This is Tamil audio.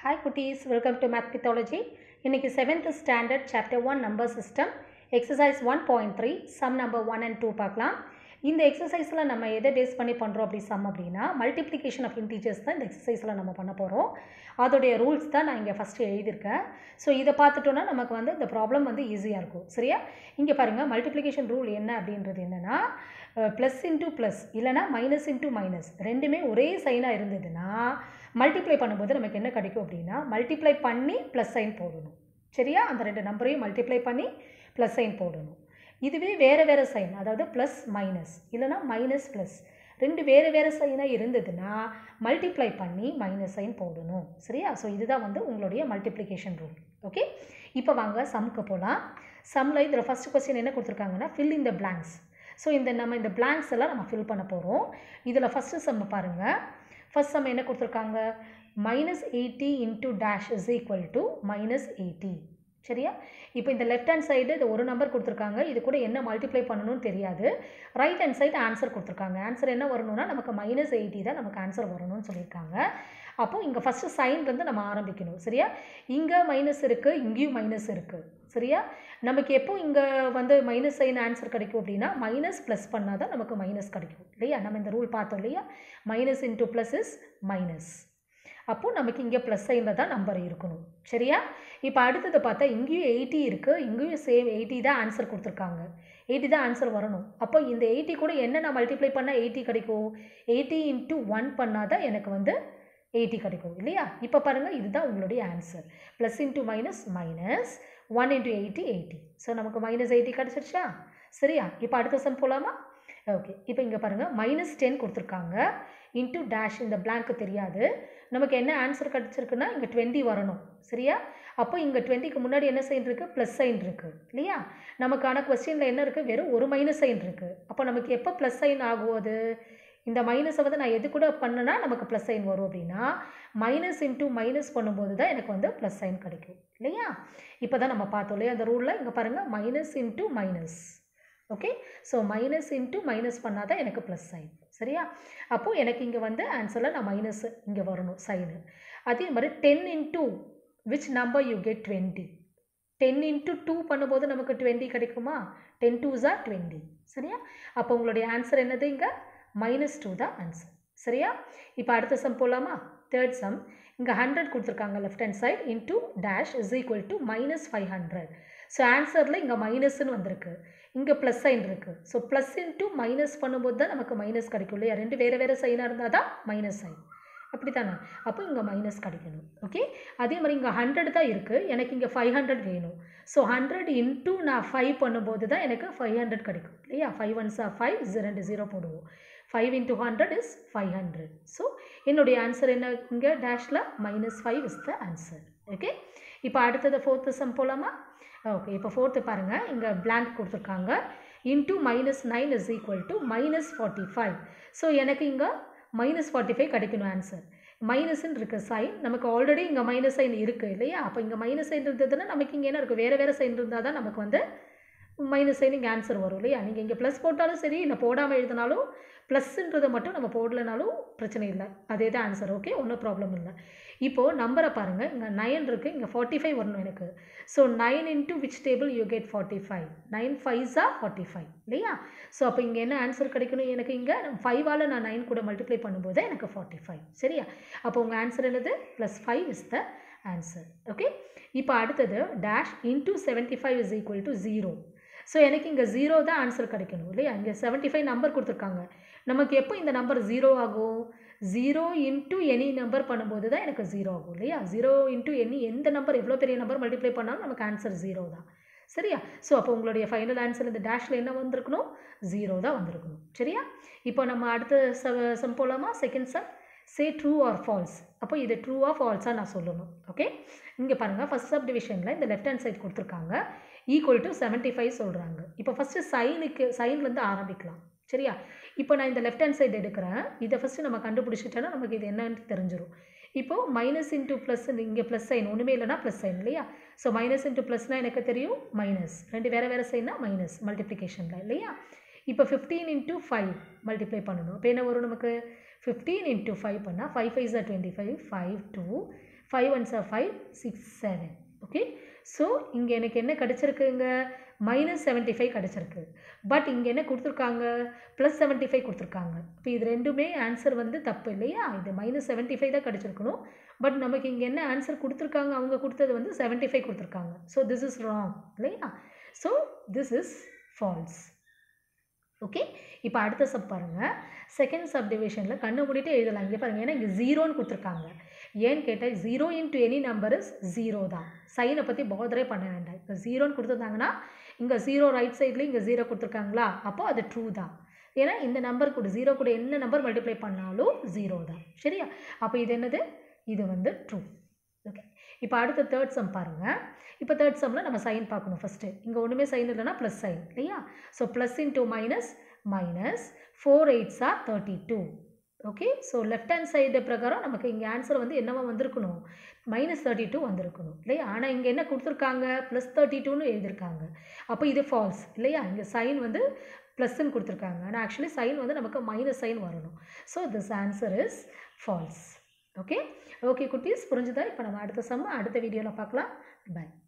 Hi Kutis, welcome to Math Mythology. இன்னைக்கு 7th standard chapter-1 number system exercise 1.3 sum number 1 and 2 பார்க்கலாம். இந்த எக்ஸசைஸ்ல நம்ம எதை பேஸ் பண்ணி பண்றோம் அப்படி சம் அப்படினா மல்டிப்ளிகேஷன் ஆஃப் இன்டிஜர்ஸ் தான் இந்த எக்ஸசைஸ்ல நம்ம பண்ண போறோம். அதோட ரூல்ஸ் தான் நான் இங்க ஃபர்ஸ்ட் எழுதியிருக்கேன். சோ இத பார்த்துட்டோம்னா நமக்கு வந்து இந்த ப்ராப்ளம் வந்து ஈஸியா இருக்கும். சரியா? இங்க பாருங்க மல்டிப்ளிகேஷன் ரூல் என்ன அப்படின்றது என்னன்னா plus into plus இல்லனா minus into minus ரெண்டுமே ஒரே சைனா இருந்ததுனா மல்டிப்ளை பண்ணும்போது நமக்கு என்ன கிடைக்கும் அப்படினா மல்டிப்ளை பண்ணி ப்ளஸ் சைன் போடணும். சரியா? அந்த ரெண்டு நம்பரையும் மல்டிப்ளை பண்ணி ப்ளஸ் சைன் போடணும். இதுவே வேற சைன் அதாவது ப்ளஸ் மைனஸ் இல்லனா மைனஸ் ப்ளஸ் ரெண்டு வேற சைனா இருந்ததுனா மல்டிப்ளை பண்ணி மைனஸ் சைன் போடணும். சரியா? சோ இதுதான் வந்து உங்களுடைய மல்டிப்ளிகேஷன் ரூல். ஓகே? இப்போ வாங்க சம்க்கு போலாம். சம்ல இதுல ஃபர்ஸ்ட் क्वेश्चन என்ன கொடுத்திருக்காங்கன்னா fill in the blanks. So நம்ம இந்த blanks எல்லாம் நம்ம fill பண்ண போறோம். இதுல ஃபர்ஸ்ட் சம் பாருங்க. ஃபர்ஸ்ட் சம் என்ன கொடுத்திருக்காங்க -80 into dash is equal to -80. சரியா? இப்போ இந்த லெஃப்ட் ஹேண்ட் சைடு இது ஒரு நம்பர் கொடுத்திருக்காங்க. இது கூட என்ன மல்டிப்ளை பண்ணனும்னு தெரியாது. ரைட் ஹேண்ட் சைடு ஆன்சர் கொடுத்திருக்காங்க. ஆன்சர் என்ன வரணும்னா நமக்கு -80 தான் நமக்கு ஆன்சர் வரணும்னு சொல்லிருக்காங்க. அப்போ இங்க ஃபர்ஸ்ட் சைன்ல இருந்து நம்ம ஆரம்பிக்கணும். சரியா? இங்க மைனஸ் இருக்கு, இங்கேயும் மைனஸ் இருக்கு. சரியா? நமக்கு எப்போ இங்க வந்து மைனஸ் சைன் ஆன்சர் கிடைக்கும் அப்படினா மைனஸ் பிளஸ் பண்ணாதான் நமக்கு மைனஸ் கிடைக்கும். இல்லையா? நம்ம இந்த ரூல் பார்த்தோம் இல்லையா? minus into plus is minus. அப்போ நமக்கு இங்க பிளஸ் சைன்ல தான் நம்பர் இருக்கணும். சரியா? இப்போ அடுத்து பார்த்தா இங்கேயும் 80 இருக்கு, இங்கேயும் சேம் 80 தான் ஆன்சர் கொடுத்திருக்காங்க. 80 தான் ஆன்சர் வரணும். அப்போ இந்த 80 கூட என்ன நான் மல்டிப்ளை பண்ணா 80 கிடைக்கும்? 80 into 1 பண்ணாதான் எனக்கு வந்து 80 கிடைக்கும். இல்லையா? இப்போ பாருங்க இதுதான் உங்களுடைய answer. plus into minus minus 1 into 80 80. So நமக்கு -80 கிடைச்சிருச்சா? சரியா? இப்போ அடுத்த சம் போலாமா? ஓகே. இப்போ இங்க பாருங்க -10 கொடுத்திருக்காங்க into dash இந்த blank தெரியாது. நமக்கு என்ன ஆன்சர் கிடைச்சிருக்குன்னா இங்க 20 வரணும். சரியா? அப்போ இங்க 20க்கு முன்னாடி என்ன சைன் இருக்கு? பிளஸ் சைன் இருக்கு. இல்லையா? நமக்கான क्वेश्चनல என்ன இருக்கு? வெறும் ஒரு மைனஸ் சைன் இருக்கு. அப்போ நமக்கு எப்போ பிளஸ் சைன் ஆகும் அது? இந்த மைனஸை வந்து நான் எது கூட பண்ணனா நமக்கு பிளஸ் சைன் வரும் அப்படின்னா மைனஸ் இன்டூ மைனஸ் பண்ணும்போது தான் எனக்கு வந்து பிளஸ் சைன் கிடைக்கும். இல்லையா? இப்போ தான் நம்ம பார்த்தோம் இல்லையா அந்த ரூலில் இங்கே பாருங்கள் minus into minus. Okay? So minus into minus பண்ணால் தான் எனக்கு ப்ளஸ் சைன். சரியா? அப்போது எனக்கு இங்கே வந்து ஆன்சரில் நான் மைனஸ் இங்கே வரணும் சைனு. அதே மாதிரி 10 into which number you get 20. 10 into 2 பண்ணும்போது நமக்கு 20 கிடைக்குமா? 10 2s are 20. சரியா? அப்போ உங்களுடைய ஆன்சர் என்னது இங்கே? -2 தான் ஆன்சர். சரியா? இப்போ அடுத்த சம் போலாமா? தேர்ட் சம் இங்க 100 கொடுத்திருக்காங்க left hand side into dash is equal to -500. So ஆன்சரில் இங்கே மைனஸ்ன்னு வந்திருக்கு, இங்கே ப்ளஸ் சைன் இருக்கு. ஸோ ப்ளஸ் இன்டூ மைனஸ் பண்ணும்போது தான் நமக்கு மைனஸ் கிடைக்கும் இல்லையா? ரெண்டு வேறு சைனாக இருந்தால் தான் மைனஸ் சைன். அப்படி தானே? அப்போ இங்கே மைனஸ் கிடைக்கணும். ஓகே? அதே மாதிரி இங்கே 100 தான் இருக்குது, எனக்கு இங்கே 500 வேணும். ஸோ 100 இன்டூ நான் 5 பண்ணும்போது தான் எனக்கு 500 கிடைக்கும் இல்லையா? 5 1s are 5, 0 போடுவோம். 5 into 100 is 500. So, என்னுடைய ஆன்சர் என்ன இங்கே டேஷில் -5 is the answer. ஓகே? இப்போ அடுத்தது ஃபோர்த்து சம் போலாமா? ஓகே. இப்போ ஃபோர்த்து பாருங்கள் இங்கே blank கொடுத்துருக்காங்க into -9 is equal to -45. So எனக்கு இங்கே -45 கிடைக்கணும் ஆன்சர். மைனஸ்ன்னு இருக்கு சைன், நமக்கு ஆல்ரெடி இங்கே மைனஸ் சைன் இருக்குது இல்லையா? அப்போ இங்கே மைனஸ் சைன் இருந்ததுன்னா நமக்கு இங்கே என்ன இருக்குது? வேறு சைன் இருந்தால் தான் நமக்கு வந்து மைனஸ் சைன் இங்கே ஆன்சர் வரும் இல்லையா? நீங்கள் இங்கே ப்ளஸ் போட்டாலும் சரி, இல்லை போடாமல் எழுதினாலும் ப்ளஸ்ன்றதை மட்டும் நம்ம போடலைனாலும் பிரச்சனை இல்லை, அதே தான் ஆன்சர். ஓகே? ஒன்றும் ப்ராப்ளம் இல்லை. இப்போது நம்பரை பாருங்கள் இங்கே 9 இருக்குது, இங்கே 45 வரணும் எனக்கு. So 9 into which table you get 45. 9 5s are 45 இல்லையா? ஸோ அப்போ இங்கே என்ன ஆன்சர் கிடைக்கணும் எனக்கு? இங்கே 5ஆல் நான் 9 கூட மல்டிப்ளை பண்ணும்போது எனக்கு 45. சரியா? அப்போ உங்கள் ஆன்சர் என்னது? +5 is the ஆன்சர். ஓகே? இப்போ அடுத்தது dash into 75 is equal to 0. So எனக்கு இங்கே 0 தான் ஆன்சர் கிடைக்கணும் இல்லையா? இங்கே 75 நம்பர் கொடுத்துருக்காங்க. நமக்கு எப்போ இந்த நம்பர் 0 ஆகும்? 0 இன்டூ எனி நம்பர் பண்ணும்போது தான் எனக்கு 0 ஆகும் இல்லையா? 0 இன்டூ எனி எந்த நம்பர் எவ்வளோ பெரிய நம்பர் மல்டிப்ளை பண்ணாலும் நமக்கு ஆன்சர் 0 தான். சரியா? ஸோ அப்போ உங்களுடைய ஃபைனல் ஆன்சர் இந்த டேஷில் என்ன வந்திருக்கணும்? 0 தான் வந்திருக்கணும். சரியா? இப்போ நம்ம அடுத்த சம் போலாமா? Second sum say true or false. அப்போ இது ட்ரூ ஆர் ஃபால்ஸாக நான் சொல்லணும். ஓகே? இங்கே பாருங்கள் ஃபர்ஸ்ட் சப் டிவிஷனில் இந்த லெஃப்ட் ஹேண்ட் சைடு கொடுத்துருக்காங்க ஈக்குவல் டு 75 சொல்கிறாங்க. இப்போ ஃபஸ்ட்டு சைன்லேருந்து ஆரம்பிக்கலாம். சரியா? இப்போ நான் இந்த லெஃப்ட் ஹேண்ட் சைடு எடுக்கிறேன், இதை ஃபஸ்ட்டு நம்ம கண்டுபிடிச்சிட்டோன்னா நமக்கு இது என்னன்னு தெரிஞ்சிடும். இப்போது மைனஸ் இன்டூ ப்ளஸ் இங்கே ப்ளஸ் சைன் ஒன்றுமே இல்லைனா ப்ளஸ் சைன் இல்லையா? ஸோ மைனஸ் இன்டூ ப்ளஸ்னால் எனக்கு தெரியும் மைனஸ், ரெண்டு வேறு சைன்னா மைனஸ் மல்டிப்ளிகேஷனில் இல்லையா? இப்போ 15 இன்டூ 5 மல்டிப்ளை பண்ணணும். இப்போ என்ன வரும் நமக்கு? 15 into 5 பண்ணால் 5 5s are 25, 5 2 5 ones are 5, 6, 7. Okay, so இங்கே எனக்கு என்ன கிடச்சிருக்குங்க, -75 கிடச்சிருக்கு. பட் இங்கே என்ன கொடுத்துருக்காங்க, +75 கொடுத்துருக்காங்க. இப்போ இது ரெண்டுமே ஆன்சர் வந்து தப்பு இல்லையா, இது -75 தான் கிடச்சிருக்கணும். பட் நமக்கு இங்கே என்ன ஆன்சர் கொடுத்துருக்காங்க, அவங்க கொடுத்தது வந்து 75 கொடுத்துருக்காங்க. ஸோ திஸ் இஸ் ராங் இல்லையா, so this is false. Okay, இப்போ அடுத்த சப் பாருங்கள். செகண்ட் சப் டிவிஷனில் கண்ணை மூடிட்டு எழுதலாம். இங்கே பாருங்கள், ஏன்னா இங்கே 0ன்னு கொடுத்துருக்காங்க. ஏன்னு கேட்டால் 0 into any number is 0 தான். சைனை பற்றி பாதரே பண்ண வேண்டாம். இப்போ 0ன்னு கொடுத்துருந்தாங்கன்னா இங்கே 0 ரைட் சைட்லேயும் இங்கே 0 கொடுத்துருக்காங்களா, அப்போ அது ட்ரூ தான். ஏன்னா இந்த நம்பர் கூட 0 கூட என்ன நம்பர் மல்டிப்ளை பண்ணாலும் 0 தான். சரியா, அப்போ இது என்னது, இது வந்து ட்ரூ. ஓகே, இப்போ அடுத்த தேர்ட் சம் பாருங்கள். இப்போ தேர்ட் சம்மில் நம்ம சைன் பார்க்கணும் ஃபஸ்ட்டு. இங்கே ஒன்றுமே சைன் இல்லைன்னா ப்ளஸ் சைன் இல்லையா. So plus into minus minus 4 8s are 32. Okay, so left hand side பிரகாரம் நமக்கு இங்கே ஆன்சர் வந்து என்னவா வந்திருக்கணும், -32 வந்திருக்கணும் இல்லையா. ஆனால் இங்கே என்ன கொடுத்துருக்காங்க, +32ன்னு எழுதியிருக்காங்க. அப்போ இது ஃபால்ஸ் இல்லையா. இங்கே சைன் வந்து ப்ளஸ்ன்னு கொடுத்துருக்காங்க, ஆனால் ஆக்சுவலி சைன் வந்து நமக்கு மைனஸ் சைன் வரணும். So this answer is false. Okay okay குட்டீஸ், புரிஞ்சுதா? இப்போ நம்ம அடுத்த சம் அடுத்த வீடியோவில் பார்க்கலாம். பை.